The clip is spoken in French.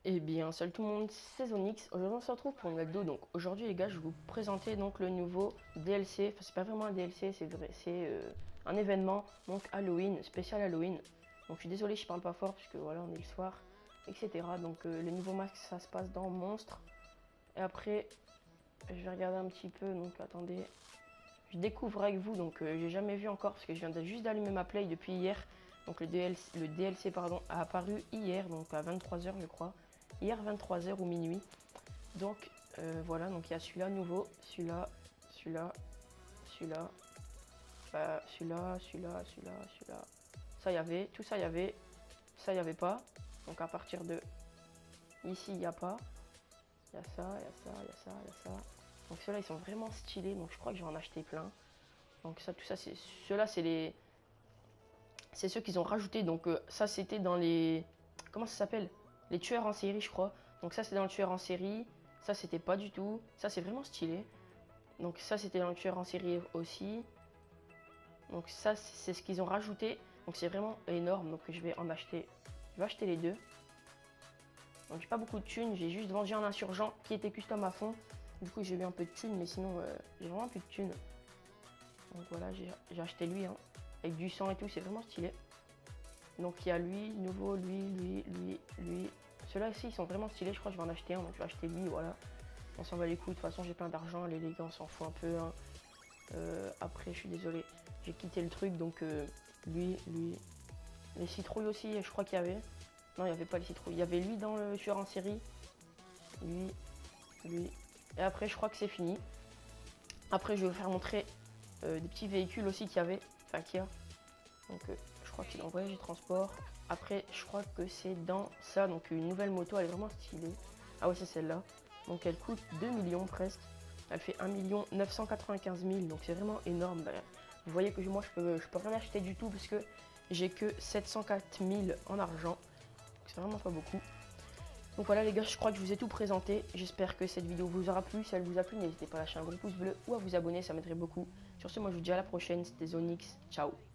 Eh bien, salut tout le monde, c'est Zonix. Aujourd'hui, on se retrouve pour une vidéo. Donc, aujourd'hui, les gars, je vais vous présenter donc le nouveau DLC. Enfin, c'est pas vraiment un DLC, c'est vrai, c'est un événement. Donc, Halloween, spécial Halloween. Donc, je suis désolé, je parle pas fort puisque voilà, on est le soir, etc. Donc, le nouveau masque, ça se passe dans Monstre. Et après, je vais regarder un petit peu. Donc, attendez, je découvre avec vous. Donc, j'ai jamais vu encore parce que je viens juste d'allumer ma play depuis hier. Donc, le DLC pardon, a apparu hier, donc à 23 h, je crois. Hier 23 h ou minuit. Donc voilà, donc il y a celui-là nouveau, celui-là, celui-là, celui-là, celui-là. Ça y avait, tout ça y avait, ça y avait pas. Donc à partir de ici, il n'y a pas. Il y a ça, il y a ça, il y a ça, il y a ça. Donc ceux-là, ils sont vraiment stylés. Donc je crois que je vais en acheter plein. Donc ça, tout ça, c'est ceux-là, c'est ceux qu'ils ont rajouté. Donc ça, c'était dans les, comment ça s'appelle, les tueurs en série, je crois. Donc ça, c'est dans le tueur en série. Ça, c'était pas du tout. Ça, c'est vraiment stylé. Donc ça, c'était dans le tueur en série aussi. Donc ça, c'est ce qu'ils ont rajouté. Donc c'est vraiment énorme. Donc je vais en acheter. Je vais acheter les deux. Donc j'ai pas beaucoup de thunes. J'ai juste vendu un insurgent qui était custom à fond. Du coup, j'ai eu un peu de thunes. Mais sinon, j'ai vraiment plus de thunes. Donc voilà, j'ai acheté lui. Hein, avec du sang et tout. C'est vraiment stylé. Donc il y a lui, nouveau, lui. Ceux-là aussi, ils sont vraiment stylés. Je crois que je vais en acheter un. Donc je vais acheter lui, voilà. On s'en va les couilles. De toute façon, j'ai plein d'argent. Les gars, on s'en fout un peu. Hein. Après, je suis désolé, j'ai quitté le truc, donc lui. Les citrouilles aussi, je crois qu'il y avait. Non, il n'y avait pas les citrouilles. Il y avait lui dans le tueur en série. Lui. Et après, je crois que c'est fini. Après, je vais vous faire montrer des petits véhicules aussi qu'il y avait. Enfin, qu'il y a. Donc, je crois qu'il est en voyage et transport. Après, je crois que c'est dans ça. Donc, une nouvelle moto, elle est vraiment stylée. Ah ouais, c'est celle-là. Donc, elle coûte 2 millions presque. Elle fait 1 995 000. Donc, c'est vraiment énorme. Bah, vous voyez que moi, je peux rien acheter du tout parce que j'ai que 704 000 en argent. C'est vraiment pas beaucoup. Donc voilà les gars, je crois que je vous ai tout présenté. J'espère que cette vidéo vous aura plu. Si elle vous a plu, n'hésitez pas à lâcher un gros pouce bleu ou à vous abonner, ça m'aiderait beaucoup. Sur ce, moi je vous dis à la prochaine. C'était Zonix. Ciao.